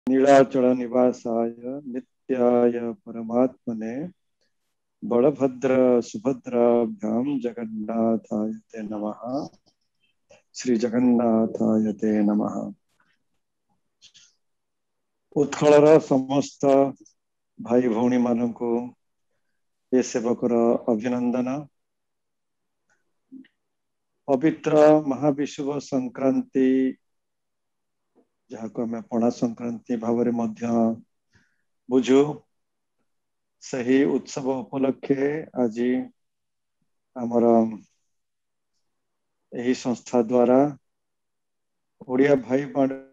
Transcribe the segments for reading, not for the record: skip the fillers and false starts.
नीलाचल निवासाय नित्याय परमात्मने बलभद्र सुभद्राभ्यां जगन्नाथाय ते नमः। श्री जगन्नाथाय ते नमः। उत्कलर समस्त भाई भौणी मानक ये सेवकर अभिनंदन। पवित्र महाविषुव संक्रांति जहाँ को आम पणा संक्रांति भाव में बुझु, सही उत्सव उपलक्षे आज आमर यही संस्था द्वारा ओडिया भाई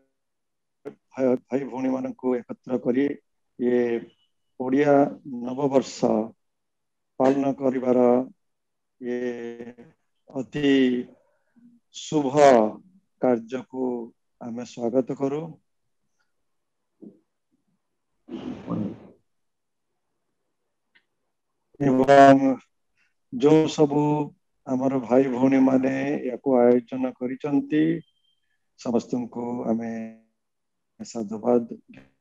भाई भौणी मान एकत्र करी ये ओडिया नववर्ष पालन करिवार ये अति शुभ कार्य को आमे स्वागत करूं। एवं जो सबू आमर भाई भौणी माने याको आयोजन करिसंती समस्त को आमे साधुवाद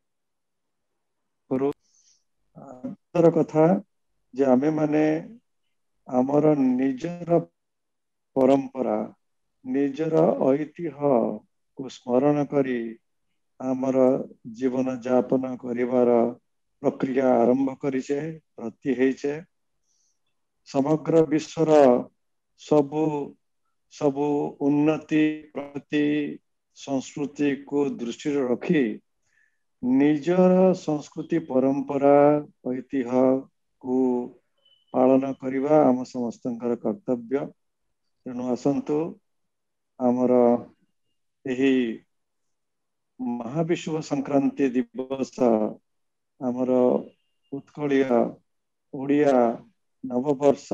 करू। कथा जे आमे माने आमर निजर परंपरा निजर ऐतिह्य को स्मरण करी आमर जीवन यापन करिवार प्रक्रिया आरंभ करिछे, प्रति हेइछे। समग्र विश्वर सबु सबु उन्नति प्रति संस्कृति को दृष्टि रखी निजर संस्कृति परंपरा ऐतिह्य को पालन करवा आम समस्त कर्तव्य। तेणु आसंतु आमर यही महाविषुव संक्रांति दिवस आमर उत्कलिया ओडिया नववर्ष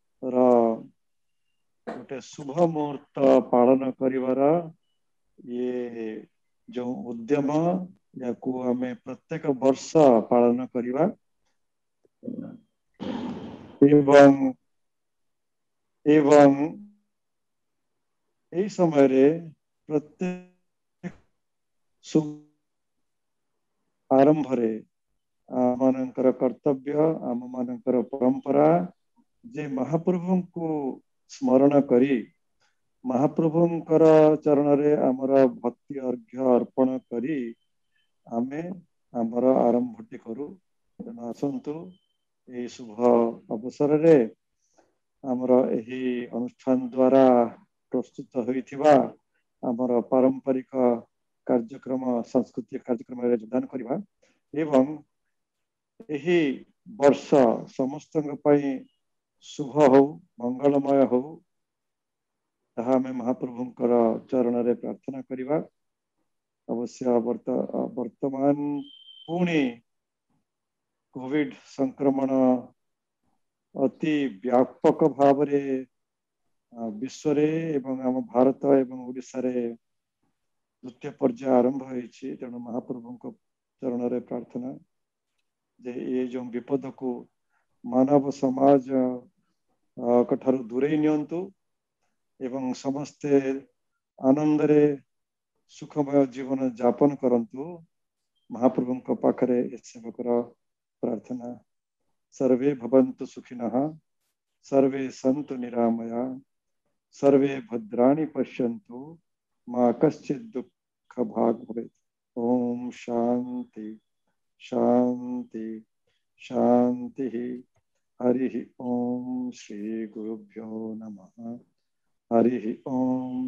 गोटे शुभ मुहूर्त पालन करिवार ये जो उद्यम या को हमें प्रत्येक वर्ष पालन करिवा एवं यही समय रे प्रत्येक आरंभ रे आमनकर कर्तव्य आम मानकर परंपरा जे महाप्रभु को स्मरण करी महाप्रभुंकर चरण रे आमर भक्ति अर्घ्य अर्पण करी आमे आमर आरंभटी करू। आसंतु ये शुभ अवसर रे आमर यही अनुष्ठान द्वारा प्रस्तुत होइथिबा आमर पारंपरिक कार्यक्रम सांस्कृतिक कार्यक्रम रे योगदान करबा एवं यही वर्ष समस्त शुभ हो मंगलमय हो हमें महाप्रभुंकर चरण रे प्रार्थना करिबा। अवश्य वर्तमान पुणी कोविड संक्रमण अति व्यापक भाव रे विश्व रे एवं आम भारत एवं ओडिशा रे द्वितीय पर्याय आरंभ होइछि। तेणु महाप्रभु चरण रे प्रार्थना जे ये जो विपद को मानव समाज कठारु दूरे नियंतु एवं समस्ते आनंद रे सुखमय जीवन यापन करंतु महाप्रभु पाखरे सेवकर प्रार्थना। सर्वे भवन्तु सुखिनः सर्वे सन्तु निरामया सर्वे भद्राणि पश्यन्तु मा कश्चित् दुःख भाग् भवेत्। ओम शांति शांति शांति। हरि ओम श्री गुरुभ्यो नमः। हरि ओम